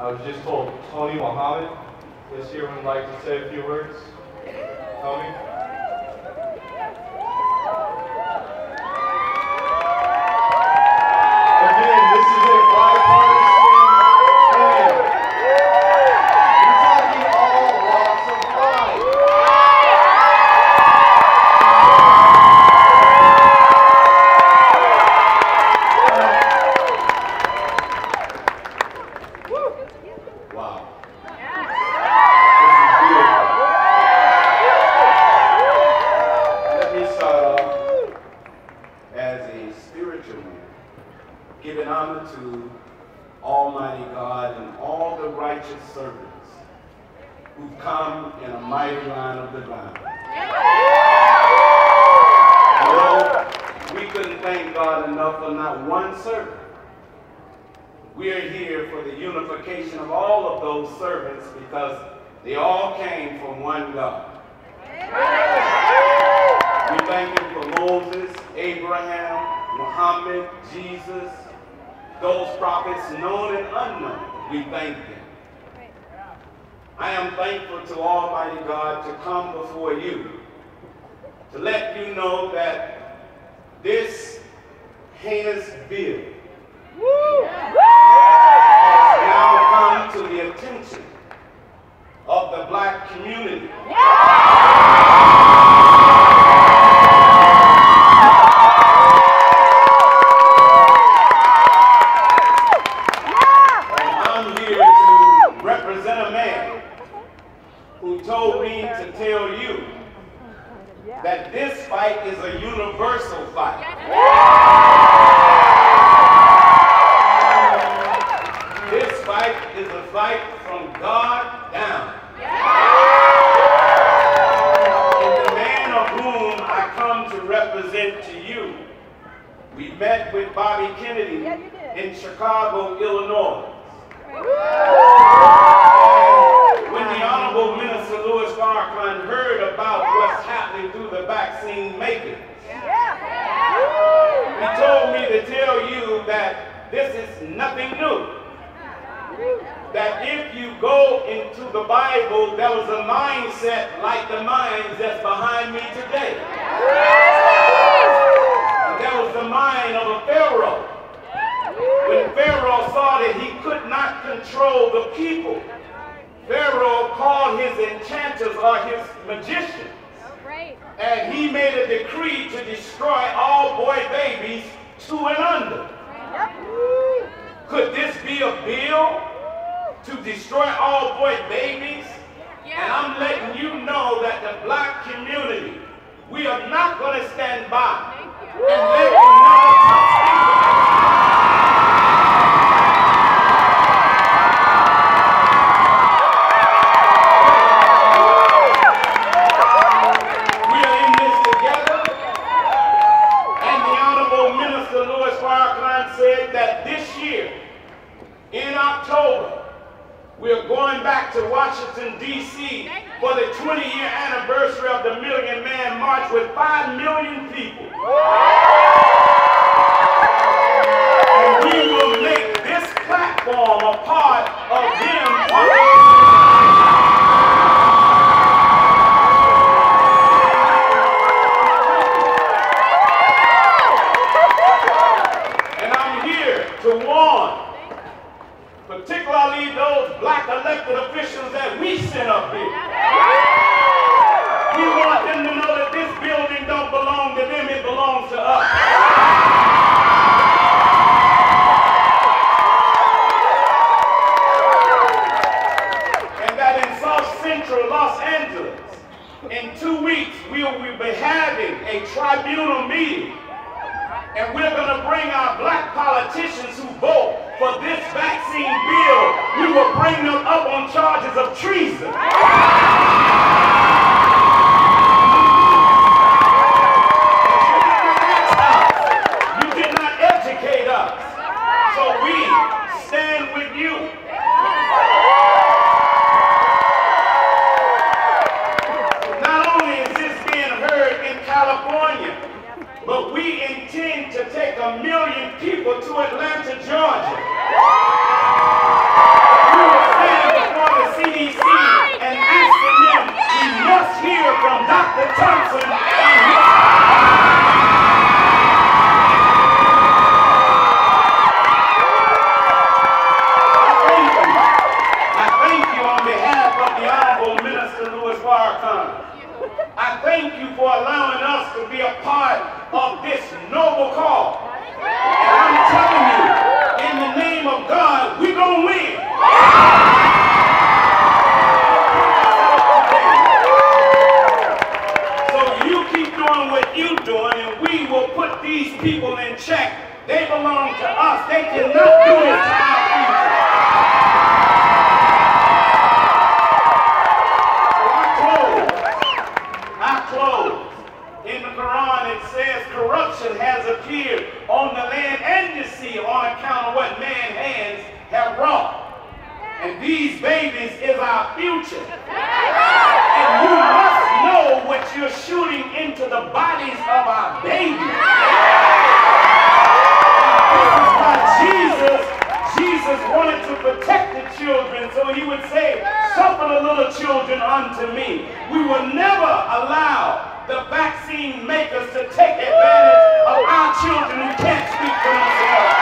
I was just told Tony Muhammad is here and would like to say a few words. Tony? Again, this is a bipartisan thing. We're talking all walks of life. Wow. Let me start off as a spiritual man, giving honor to Almighty God and all the righteous servants who've come in a mighty line of divine. Lord, we couldn't thank God enough for not one servant. We are here for the unification of all of those servants because they all came from one God. We thank Him for Moses, Abraham, Muhammad, Jesus, those prophets known and unknown. We thank them. I am thankful to Almighty God to come before you to let you know that this heinous bill has now come to the attention of the black community. And I'm here to represent a man who told me to tell you that this fight is a universal fight. This fight is a fight from God down. And the man of whom I come to represent to you, we met with Bobby Kennedy in Chicago, Illinois. And when the Honorable Minister Louis Farrakhan heard about what's happening through the vaccine makers, he told me to tell you that this is nothing new. That if you go into the Bible, there was a mindset like the minds that's behind me today. And there was the mind of a Pharaoh. When Pharaoh saw that he could not control the people, Pharaoh called his enchanters or his magicians. And he made a decree to destroy all boy babies 2 and under. Could this be a bill to destroy all boy babies? And I'm letting you know that the black community, we are not going to stand by and let another touch we are in this together. And the Honorable Minister Louis Farrakhan said that this year, in October, we're going back to Washington, D.C. for the 20-year anniversary of the Million Man March with 5 million people. And we will make this platform a part of them. And I'm here to warn particularly those black elected officials that we sent up here. We want them to know that this building don't belong to them, it belongs to us. And that in South Central Los Angeles, in 2 weeks, we will be having a tribunal meeting. And we're going to bring our black politicians who vote for this vaccine bill. We will bring them up on charges of treason. You did not educate us. So we stand with you. Not only is this being heard in California, but we intend to take 1 million people to Atlanta, Georgia. We will Dr. Thompson and his I thank you on behalf of the Honorable Minister Louis Farrakhan. I thank you for allowing us to be a part of this noble cause. And I'm telling you, in the name of God, we're going to win. So you keep doing what you're doing, and we will put these people in check. They belong to us. They cannot do this to our future. In the Quran it says corruption has appeared on the land and the sea on account of what man's hands have wrought. And these babies is our future. And you must know what you're shooting into the bodies of our babies. And this is why Jesus wanted to protect the children, so he would say, suffer the little children unto me. We will never allow the vaccine makers to take advantage of our children who can't speak for themselves.